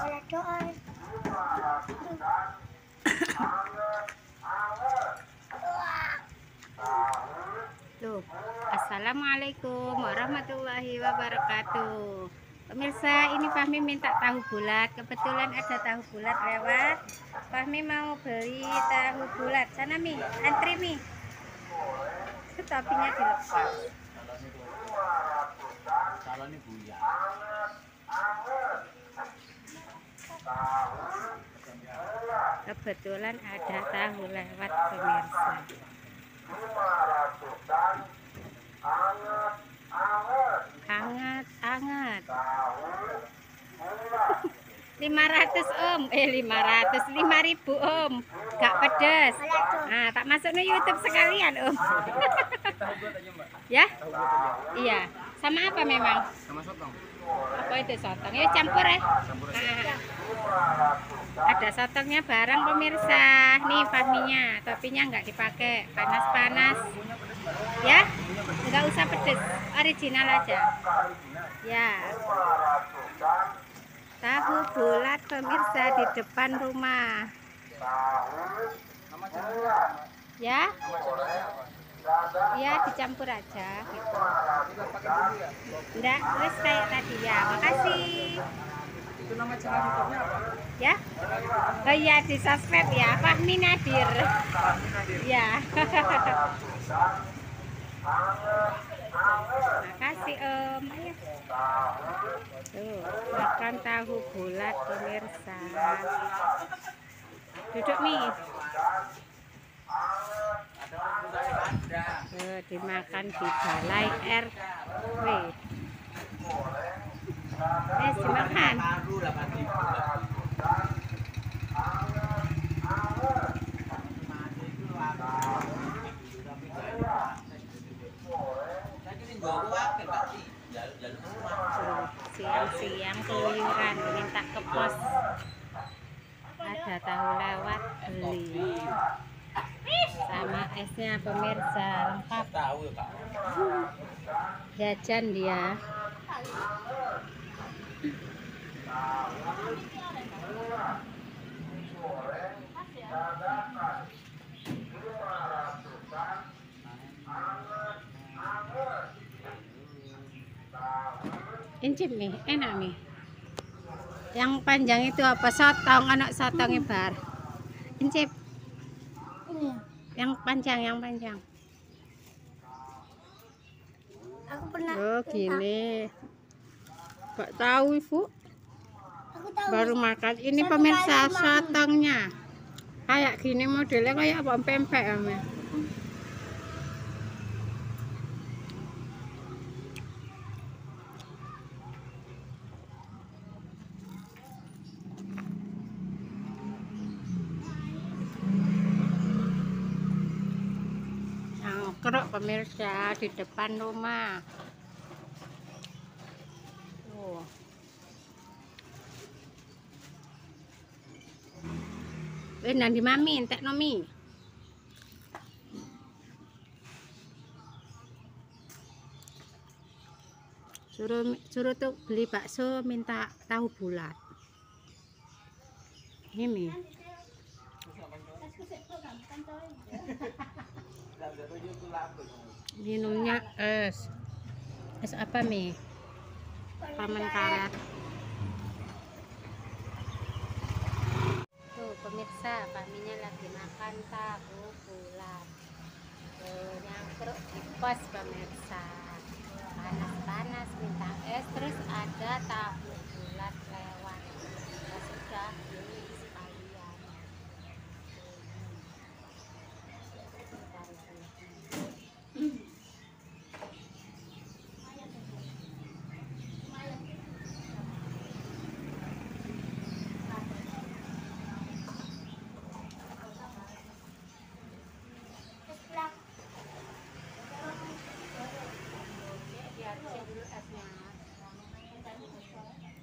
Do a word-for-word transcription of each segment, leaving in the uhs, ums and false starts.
Tuh. Assalamualaikum warahmatullahi wabarakatuh. Pemirsa, ini Fahmi minta tahu bulat. Kebetulan ada tahu bulat lewat. Fahmi mau beli tahu bulat. Sana Mi, antri Mi. Topinya dilepas. Kebetulan ada tahu lewat pemirsa. Hangat, hangat. lima ratus Om, eh lima ratus, lima ribu Om. Gak pedes. Nah, tak masuk ke YouTube sekalian Om. Ya? Iya. Sama apa memang? Sama sotong. Apa itu sotong? Ya campur ya. Nah, ada sotongnya bareng pemirsa. Nih Fahminya, topinya nggak dipakai, panas-panas. Ya? Nggak usah pedes, original aja. Ya. Tahu bulat pemirsa di depan rumah. Ya? Ya dicampur aja gitu. Enggak, terus kayak tadi ya. Makasih. Itu nama channel YouTube-nya apa? Ya? Oh iya, di subscribe ya, Fahmi Nadir. Ya. Makasih Om. Ayo. Tuh, makan tahu bulat pemirsa. Duduk nih. Tuh, dimakan di balai R W. Eh, dimakan. Siang-siang keluyuran minta ke pos. Ada tahu lewat beli. Sama esnya pemirsa lengkap. Jajan dia. Incip nih, enak nih. Yang panjang itu apa? Sotong, anak sotong bar. Incip. Ini ya? Yang panjang, yang panjang. Aku pernah. Oh gini. Gak tahu Ibu. Aku tahu. Baru makan. Ini Satu pemirsa kali makan. sotongnya. Kayak gini modelnya kayak apa pempek ya. Kerok pemirsa di depan rumah. Oh. Eh nanti mami entek nomi. Suruh suruh tuh beli bakso minta tahu bulat. Ini Mi. Minumnya es. Es apa Mi? Paman karet. Tuh pemirsa, Fahminya lagi makan tahu bulat. Tuh nyangkruk di pos pemirsa. Panas-panas minta es, terus ada tahu bulat lewat. Ya sudah beli sekalian. Biar dulu esnya.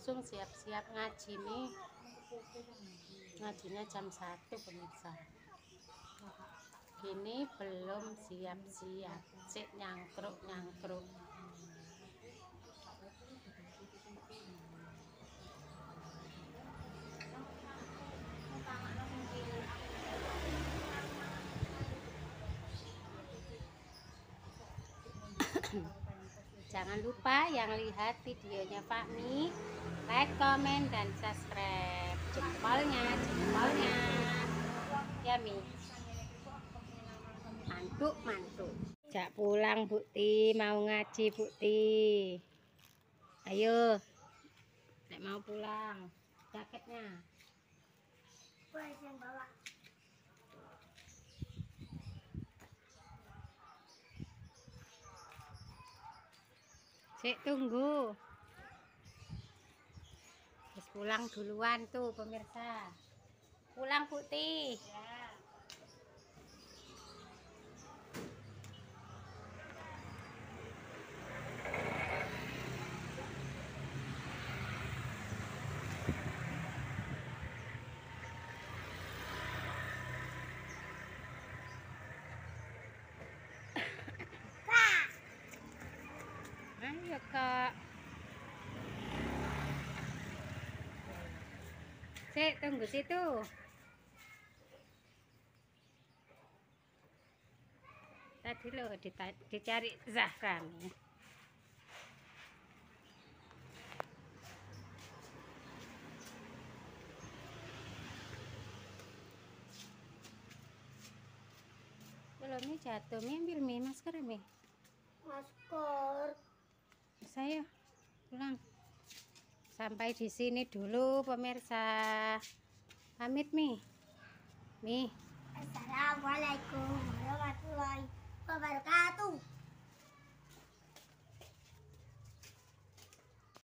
langsung siap-siap ngaji nih. Ngajinya jam satu pemirsa. Ini belum siap-siap, cek nyangkruk-nyangkruk. Jangan lupa yang lihat videonya Pak Mi, like, komen, dan subscribe. Jempolnya, jempolnya. Ya Mi. Mantuk, mantuk. Jak pulang Bukti, mau ngaji Bukti. Ayo. Nek mau pulang. Jaketnya. Gue yang bawa. Sik tunggu. Terus pulang duluan tuh pemirsa. Pulang Putih. Ya. Ayo Kak. Sik tunggu situ. Tadi lo dicari Zahra nih. Belum nih jatuh, Mi ambil Mi masker Mi. Masker. Saya pulang. Sampai di sini dulu pemirsa. Pamit Mi. Mi. Assalamualaikum warahmatullahi wabarakatuh.